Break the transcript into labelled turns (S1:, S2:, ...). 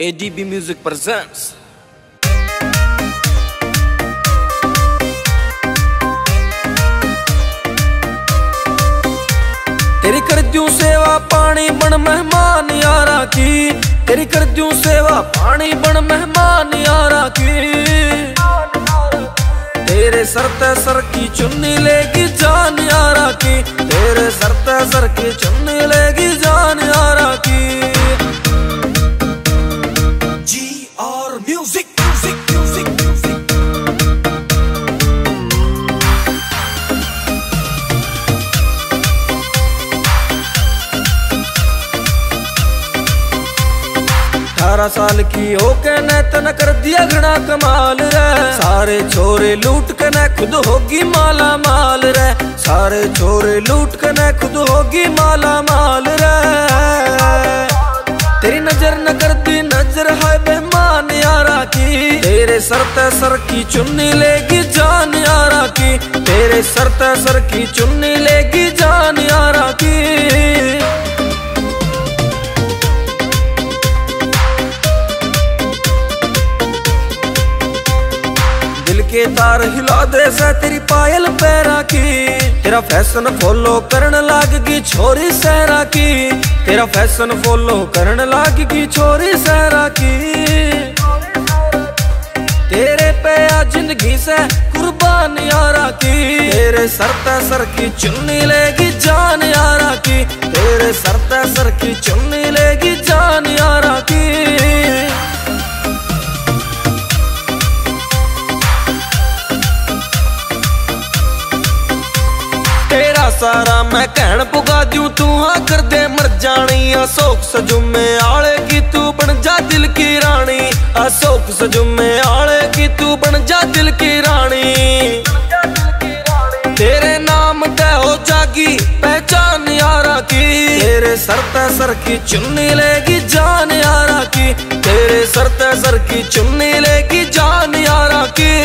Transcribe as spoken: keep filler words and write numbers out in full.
S1: A D B Music presents तेरी कर दूं सेवा पानी बन मेहमान यारा की, तेरी कर दूं सेवा पानी बन मेहमान यारा की। तेरे सर ते सर की चुन्नी लेगी जान यारा की, तेरे सर ते सर की चुन्नी लेगी जान यारा की। जी और म्यूजिक म्यूजिक म्यूजिक म्यूजिक अठारह साल की होके न तन कर दिया घना कमाल रे, सारे छोरे लूट के न खुद होगी माला माल रे, सारे छोरे लूट के न खुद होगी माला माल रे। तेरी नजर न कर दी नजर है बेमान यारा की, तेरे सर ते सर की चुन्नी लेगी जान यारा की, तेरे सर ते सर की चुन्नी लेगी जान यारा की। के तार हिला दे से तेरी पायल पैरा की, तेरा फैशन फॉलो करन लागगी छोरी सहरा की, तेरा फैशन फॉलो करन लागगी छोरी सहरा की। तेरे पे आ जिंदगी से कुर्बान यारा की, तेरे सर ते सर की चुन्नी लेगी जान यारा की, तेरे सर ते सर की चुन्नी लेगी जान यारा की। सारा मैं कहन पुगा दूं तू हाँ कर दे मर जानी, अशोक सजुमे आले की तू बन जा दिल की रानी, अशोक सजुमे आले की तू बन जा दिल की रानी। तेरे नाम ते हो जागी पहचान यारा की, तेरे सर ते सर की चुन्नी लेगी जान यारा की, तेरे सर ते सर की चुन्नी लेगी जान यारा की।